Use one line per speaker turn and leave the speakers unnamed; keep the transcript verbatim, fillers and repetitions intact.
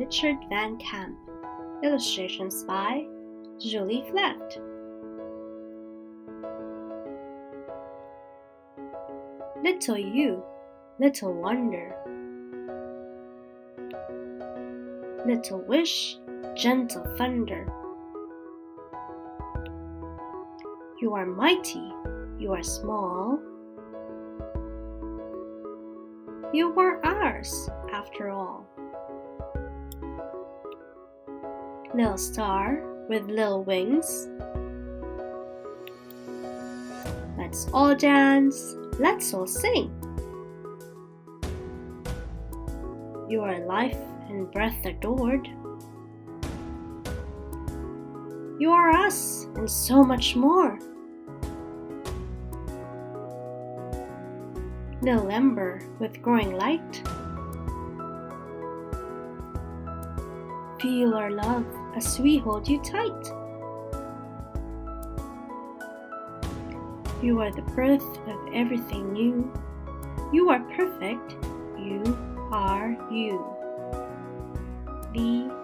Richard Van Camp. Illustrations by Julie Flett. Little you, little wonder. Little wish, gentle thunder. You are mighty, you are small. You are ours, after all. Little star with little wings. Let's all dance, let's all sing. You are life and breath adored. You are us and so much more. Little ember with growing light. Feel our love as we hold you tight. You are the birth of everything new. You are perfect. You are you. The